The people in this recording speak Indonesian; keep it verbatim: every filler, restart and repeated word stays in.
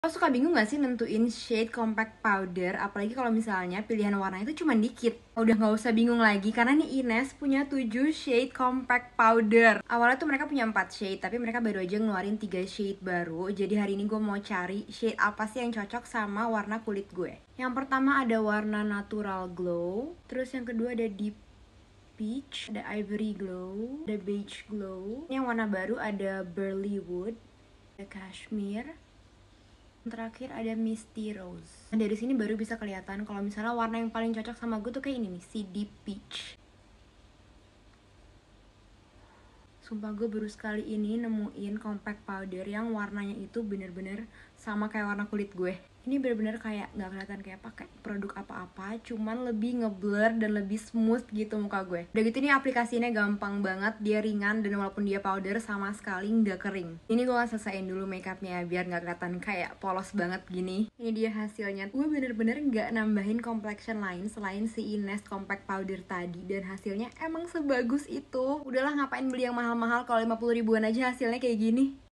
Lo suka bingung gak sih nentuin shade compact powder? Apalagi kalau misalnya pilihan warna itu cuma dikit. Udah gak usah bingung lagi karena nih Ines punya tujuh shade compact powder. Awalnya tuh mereka punya empat shade, tapi mereka baru aja ngeluarin tiga shade baru. Jadi hari ini gue mau cari shade apa sih yang cocok sama warna kulit gue. Yang pertama ada warna natural glow. Terus yang kedua ada deep peach, ada ivory glow, ada beige glow. Yang warna baru ada burley wood, ada cashmere. Terakhir ada Misty Rose. Nah, dari sini baru bisa kelihatan kalau misalnya warna yang paling cocok sama gue tuh kayak ini nih, si Deep Peach. Sumpah gue baru sekali ini nemuin compact powder yang warnanya itu bener-bener sama kayak warna kulit gue. Ini bener-bener kayak gak kelihatan kayak pakai produk apa-apa, cuman lebih ngeblur dan lebih smooth gitu muka gue. Udah gitu nih aplikasinya gampang banget, dia ringan dan walaupun dia powder sama sekali nggak kering. Ini gue gak selesaiin dulu makeupnya biar gak kelihatan kayak polos banget gini. Ini dia hasilnya. Gue bener-bener gak nambahin complexion lain selain si Ines compact powder tadi dan hasilnya emang sebagus itu. Udahlah ngapain beli yang mahal-mahal kalau lima puluh ribuan aja hasilnya kayak gini.